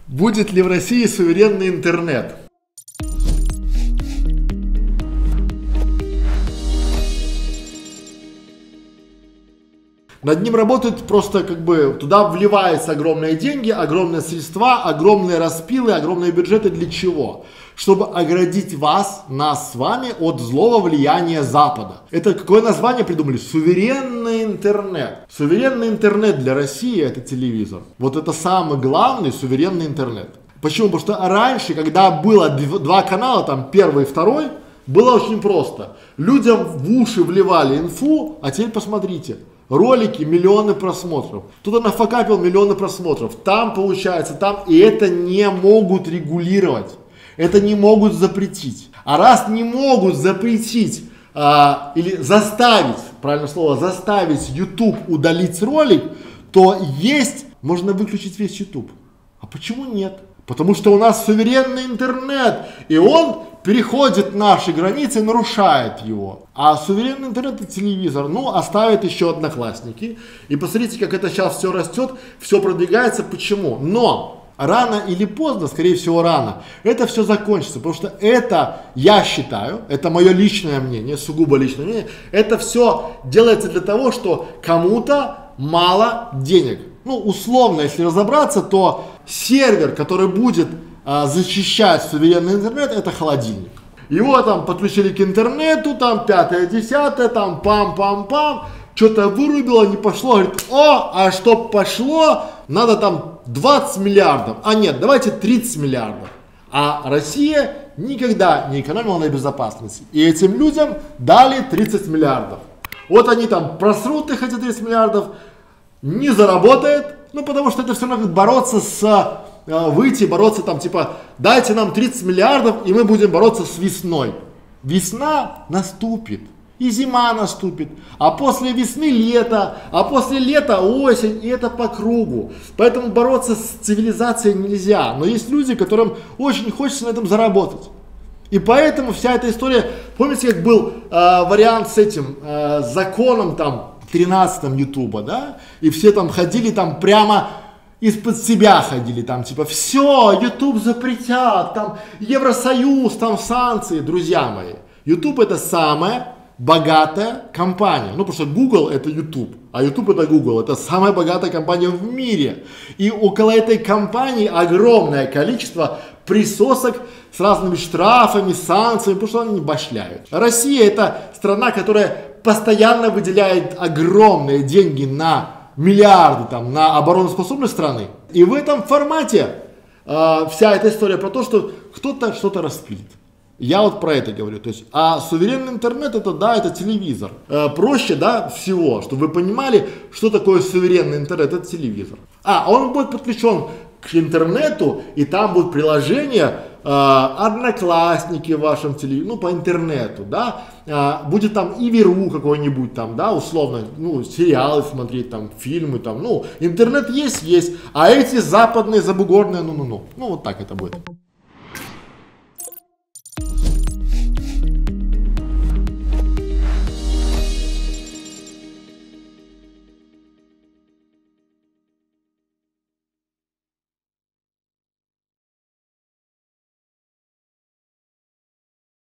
Будет ли в России суверенный интернет? Над ним работают просто туда вливаются огромные деньги, огромные средства, огромные распилы, огромные бюджеты. Для чего? Чтобы оградить нас с вами от злого влияния Запада. Это какое название придумали? Суверенный интернет. Суверенный интернет для России — это телевизор. Вот это самый главный суверенный интернет. Почему? Потому что раньше, когда было два канала, там первый и второй, было очень просто. Людям в уши вливали инфу, а теперь посмотрите. Ролики, миллионы просмотров. Кто-то нафакапил миллионы просмотров. Там получается, там. И это не могут регулировать. Это не могут запретить. А раз не могут запретить или заставить, правильное слово, заставить YouTube удалить ролик, то можно выключить весь YouTube. А почему нет? Потому что у нас суверенный интернет, и он переходит наши границы и нарушает его. А суверенный интернет — это телевизор. Оставят еще Одноклассники. И посмотрите, как это сейчас все растет, все продвигается. Почему? Но рано или поздно, скорее всего рано, это все закончится. Потому что это, я считаю, это мое личное мнение, сугубо личное мнение, это все делается для того, что кому-то мало денег. Условно, если разобраться, то сервер, который будет защищать суверенный интернет, это холодильник. Его там подключили к интернету, там 5-10, там пам-пам-пам, что-то вырубило, не пошло, говорит, а чтоб пошло, надо там 20 миллиардов, нет, давайте 30 миллиардов. А Россия никогда не экономила на безопасности, и этим людям дали 30 миллиардов. Вот они там просрут их эти 30 миллиардов, не заработает, потому что это все равно как бороться бороться там дайте нам 30 миллиардов, и мы будем бороться с весной. Весна наступит, и зима наступит, а после весны лето, а после лета осень, и это по кругу. Поэтому бороться с цивилизацией нельзя, но есть люди, которым очень хочется на этом заработать. И поэтому вся эта история, помните, как был вариант с этим законом 13-м Ютуба, да? И все там ходили прямо из-под себя ходили, все, YouTube запретят, Евросоюз, санкции. Друзья мои, YouTube — это самая богатая компания. Потому что Google — это YouTube, а YouTube — это Google. Это самая богатая компания в мире. И около этой компании огромное количество присосок с разными штрафами, санкциями, потому что они не башляют. Россия — это страна, которая постоянно выделяет огромные деньги на миллиарды на обороноспособность страны. И в этом формате вся эта история про то, что кто-то что-то распилит. Я вот про это говорю. То есть, а суверенный интернет — это телевизор. Проще, всего, чтобы вы понимали, что такое суверенный интернет — это телевизор. Он будет подключен к интернету, и там будут приложения, Одноклассники в вашем телевизоре, по интернету, будет и Веру какой-нибудь условно, сериалы смотреть, фильмы, интернет есть, а эти западные забугорные, вот так это будет.